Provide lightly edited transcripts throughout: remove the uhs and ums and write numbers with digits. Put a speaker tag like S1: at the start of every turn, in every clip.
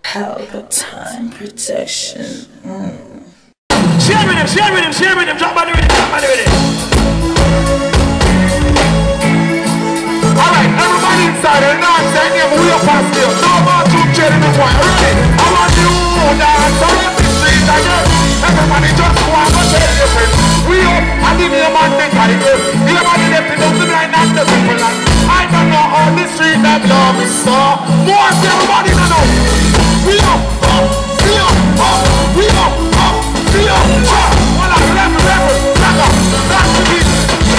S1: Palpatine protection.
S2: Share with him, drop on the rhythm. Alright, everybody inside, they're not saying yeah, but we are past still. No more two children in one. Ready? I want you to dance around the street again. Everybody just go and go tell different. We up, I didn't hear man think I good. Hear man lifting up the blind and the people and I don't know how the street that love is so. More than everybody know. We up, we up, we up, we up. Well, I level, back up, that's the beat.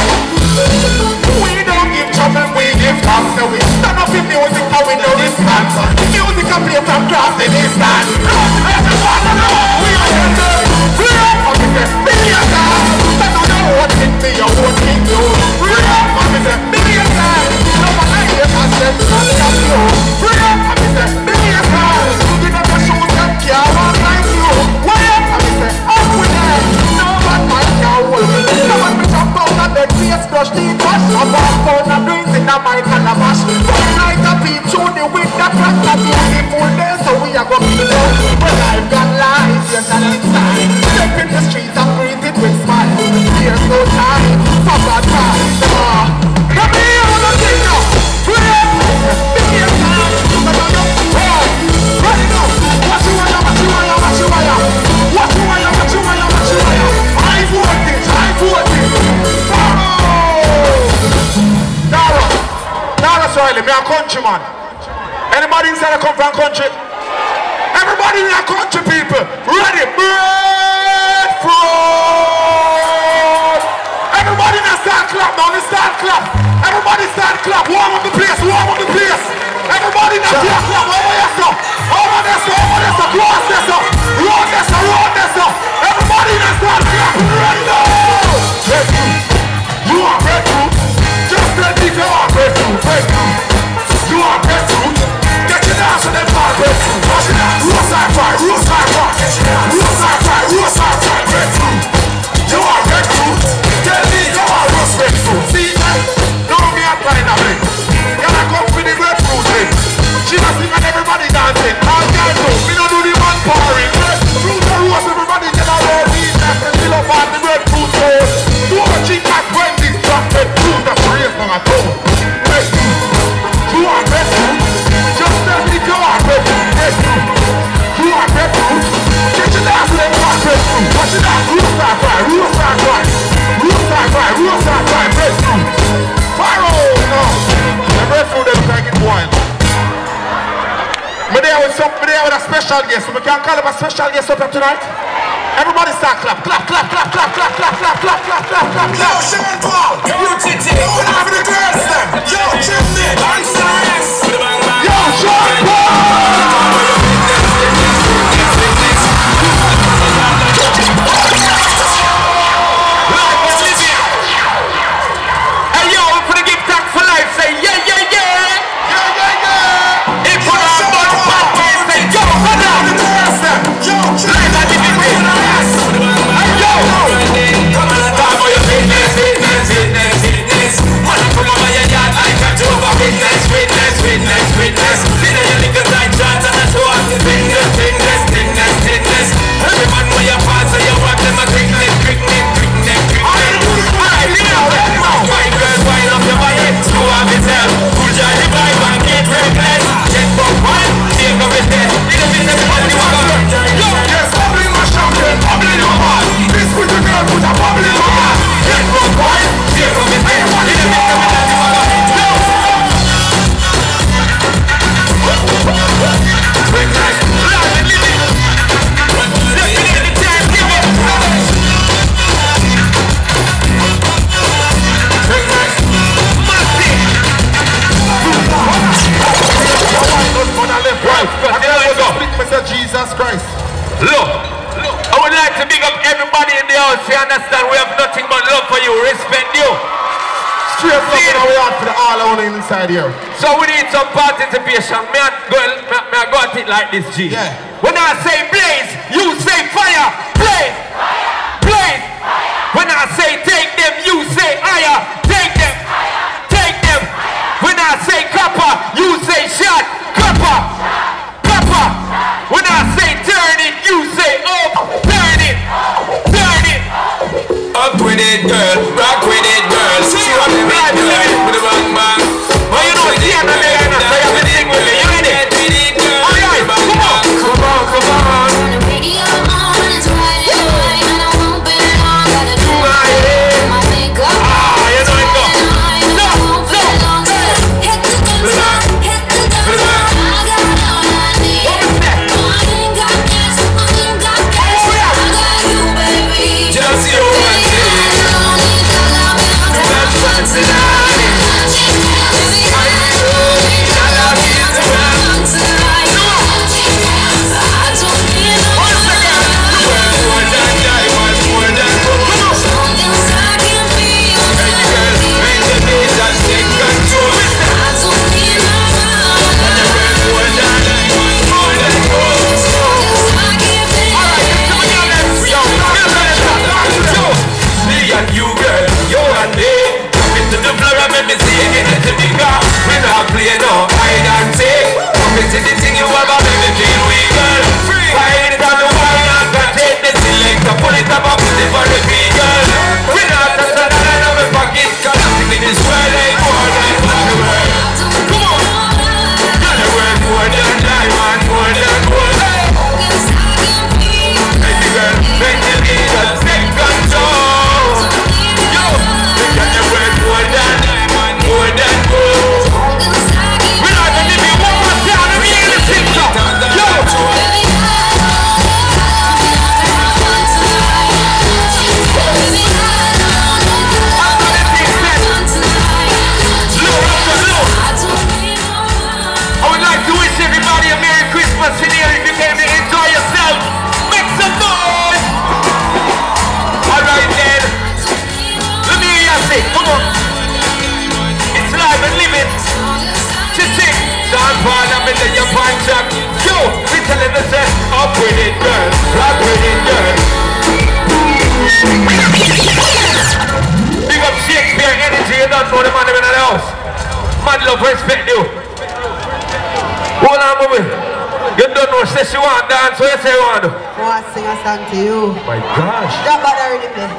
S2: We don't give trouble, we give thanks. So we stand up in music and we know this dance. Music can play from cross the distance. Everyone know we are here. We are coming to be a dance. Stand on your own thing, be your own thing, you. We are coming to be a dance. No one like you can say to us, you. We are coming to be a dance. Give up your shoes and care one like you. We are coming to up with them. No one might care hold me. No one will jump out of the face, brush the wash. A walk out of breeze in a mic and a mash. One night a peep through the window, crack a beautiful day, so we are going to go. Well, I've got life, yes, and inside. Step in the streets and greet it with smiles. There's no time for bad times. Let me hear all the thing now. Put it up. Be here time. Ready now. What you want, what you want, what you want. What you want, what you want, what you want. I want it, I want it. Dara Swiley, me a countryman. Anybody inside that come from country? Everybody in that country, people. Ready? Breadfruit. Everybody in that start clap now. Let's start clap. Everybody start clap. Warm up the place. Warm up the place. Everybody in that start clap. Over this up. Over this up. Over this up. Cross this up. Roll this up. Roll this up. Everybody in that start clap. Ready now. Breadfruit. You are breadfruit. Just let me go on breadfruit. Breadfruit. You are breadfruit. Get your dance on them fire breadfruit. Watch it out. Real side fire. Real side fire. Get your dance. Real side fire. Real side fire. Breadfruit. You are breadfruit. Tell me you are roast breadfruit. See that? Know me a kind of thing. You're not come for the breadfruit thing. She must sing and everybody dancing. All guys know. We don't do the man pouring. Breadfruit and roast. Everybody get a roll. We just can fill up on the breadfruit roll. Do a cheap back when this drop breadfruit. That's the race from a toe. Breadfruit. You are breadfruit. Just tell me you are breadfruit. Breadfruit. You are breadfruit. Get your dance and then breadfruit. Watch it out. Real side fire. Real side fire. Real side fire. Real side fire. Breadfruit. Fire. No. The breadfruit is like it wild. But there with a special guest. So we can call him a special guest up here tonight. Everybody start clap. Clap, clap, clap, clap, clap, clap, clap, clap, clap, clap, clap, clap.
S3: Yo, Sean Paul. Yo, Titi. Yo, what happened to the girls then? Yo, Chimney.
S2: Yo, Sean Paul. Hey, yo, for the give thanks for life, say yeah, yeah, yeah. Yeah, yeah, yeah. If you don't know the podcast, say yo, hold on.
S3: Yo, Chimney.
S2: Hey, yo.
S3: Come on, talk about your fitness. Money from over your yard, I got you over fitness. You know your niggas like John and that's what fitness. Every man know your parts, so you want them a quickness.
S2: Alright,
S3: White girl, wind up your body, slow up yourself. Pull your hip vibe and get reckless. Get from one, take up his head. In the business, everybody walk up.
S2: yo, yes, bubble in my champagne, bubble in your heart. This with the girl, put a bubble in my heart.
S3: Get from one, take up his head. In the business, everybody walk up.
S2: Jesus Christ.
S3: Look, I would like to big up everybody in the house. You understand? We have nothing but love for you, respect you.
S2: Straight up and we out for the all only inside here.
S3: So we need some participation. May I go at it like this, G?
S2: Yeah.
S3: When I say blaze, you say fire. Blaze, blaze. When I say take them, you say higher. Take them, take them. When I say copper, you say shot. Copper, copper. Christmas in here if you came to enjoy yourself. Make some noise. Alright then. Let me hear you say, come on. It's live and live it. Chick. John Paul, I'm in your punch up. Yo, we telling the set. Up with it, girl. Rock with it, girl. Big up Shakespeare energy. You don't know the man in the house. Man love, respect you. Hold on, mommy. You don't know, say she want dance, so you say you want to.
S1: I want to sing a song to you.
S3: My gosh.
S1: Drop out the rhythm.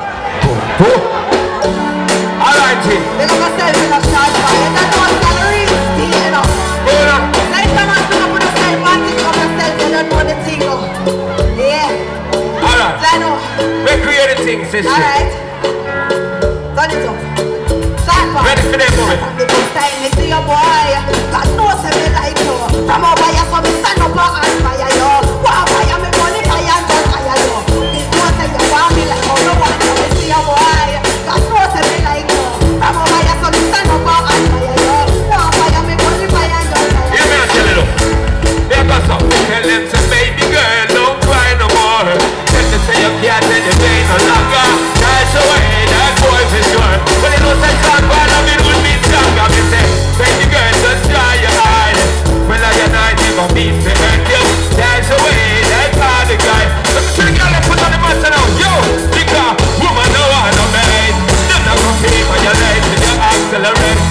S3: Alright, G.
S1: They got myself in a short fire. You don't know what's gonna real steal, you know.
S3: Hold on.
S1: Next time I come up with a self, I think of myself, you don't know the thing, oh. Yeah.
S3: Alright.
S1: I know.
S3: We create the thing, sister.
S1: Alright. Turn it up.
S3: Ready for them, mommy.
S1: The first time me see your boy, God knows me like you. From over here, so me stand up and fire you. Wow, fire me money, fire and just fire you. This one say you want me like how you want me. Me see your boy, God knows me like you. From over here, so me stand up and fire you. Wow, fire me money, fire and just fire you.
S3: Hear me and tell it up. There goes up. Tell them say, baby girl, don't cry no more. Tell them say you can't take the pain no longer. That's away, that boy for sure. But you know say God, while I'm in with me stronger. Me say, baby girl, just dry your eyes. Well, I and I never mean to hurt you. That's away, that other guy. Let me tell the girl that put on the master now. Yo, because woman no one no man. Them not gonna pay for your life if you accelerate.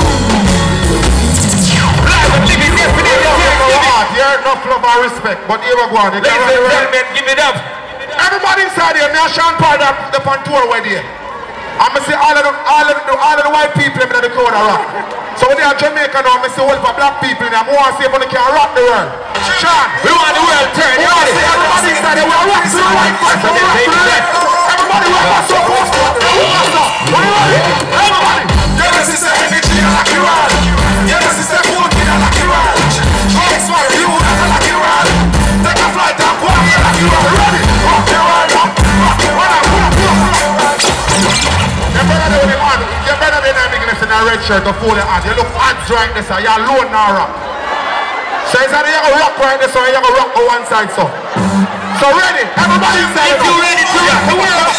S3: Live and living yesterday.
S2: You heard enough love and respect, but here we go on.
S3: Ladies and gentlemen, give it up.
S2: Everybody inside here, me and Sean Paul, the on tour with you. I'm going to see all of the white people in the crowd are rock. So when they are Jamaica now, I see all the black people in there. I want to see if they can rock the world. Sean,
S3: We want the world turn.
S2: we want to see everybody inside here. We are rock to the white person. We rock to the left. Everybody rock us up. Everybody.
S4: Yeah, this is the energy I like you all. Yeah, this is the cool kid I like you all. Yes, what you I like you all. Take a flight down, go on, I like you all. Ready? Rock the world up. Rock the world up.
S2: You better do the on. You better be there making this in a red shirt to fool the hand. You look hands right there, so you're alone now rock. So it's either you're going to rock right there, so you're going to rock on one side, so. So ready? Everybody inside.
S3: If you're ready to rock the world,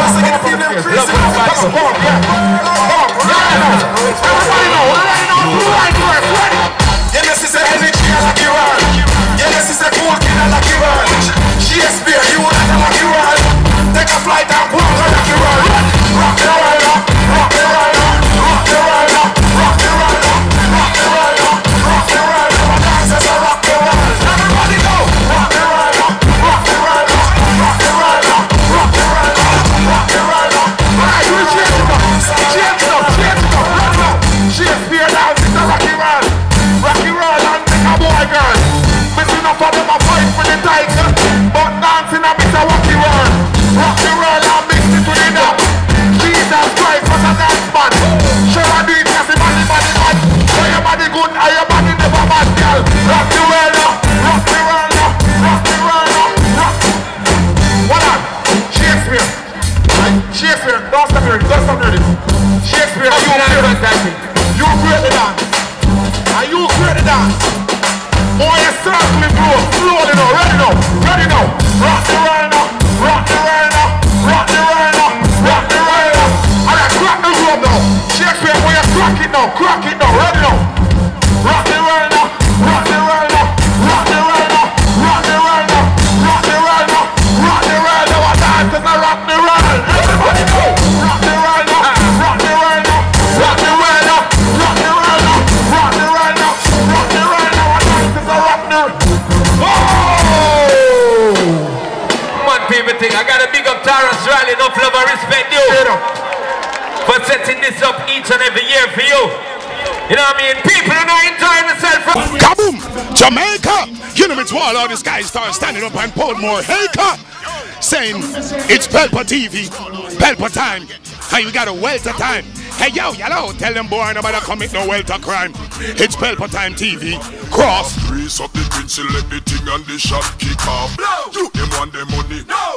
S2: Everybody know. Ready?
S4: Yeah, this is the energy I like you all. Yeah, this is the cool kid I like you all. Shakespeare, you I like you all. Take a flight down, go on, I like you all. Rock the world up, rock the world up, rock the world up, rock the world up, rock the world up, rock the world up. Dancers are rock the world. Everybody go. Rock the world up, rock the world up, rock the world up, rock the world up, rock the world up.
S2: Alright, you change it up. Rock now. Shakespeare dance, it's a rocky world. Rocky world and take a boy girl. Missing up for them a fight for the title. But dancing a bit of rocky world. Rocky world and mix it with it up. Jesus Christ was a dance man. Show I do it cause the body bad. So your body good and your body never bad, girl. Rock the world up, rock the world up, rock the world up, rock. Hold on, Shakespeare. Right? Shakespeare, don't stop here, Shakespeare, you create the dance. Are you create the dance? Boy, you're circling bro, slowly now, ready now. Rock the world now, rock the world now, rock the world now, rock the world now. Alright, crack the room now. Shakespeare, boy, you crack it now, ready now. Rock the world now, rock the world now, rock the world now, rock the world now, rock the world now, rock the world now. What dance is a rock the world? Everybody go. Rock the world now, rock the world now, rock the world now, rock the world now, rock the world now, rock the world now. What dance is a rock the world? Oh!
S3: man, people think I gotta big up Tarrus Riley, enough love and respect you for setting this up each and every year for you. You know what I mean? People are not enjoying themselves from
S5: Kaboom! Jamaica! You know it's wall all these guys start standing up and Portmore Haker saying it's Pelpa TV, Pelpa time, and you got a welter time. Hey yo, yellow, tell them boy nobody commit no welter crime. It's Pelpa Time TV. Cross.
S4: Grease up the pin, select the thing and the shot kick off. You them want the money.